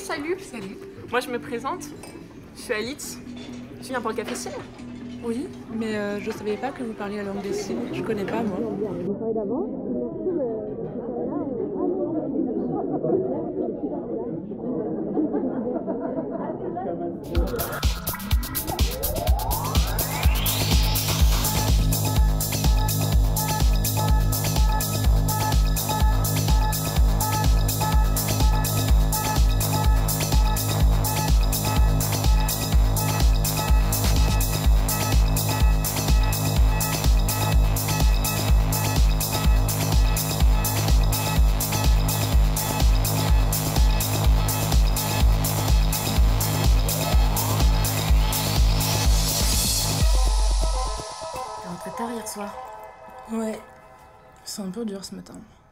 salut. Salut. Moi, je me présente. Je suis Alice. Tu viens pour le café ciel? Oui, mais je savais pas que vous parliez la langue des signes. Je connais pas, moi. Vous parlez d'avance. T'es rentré tard hier soir. Ouais, c'est un peu dur ce matin.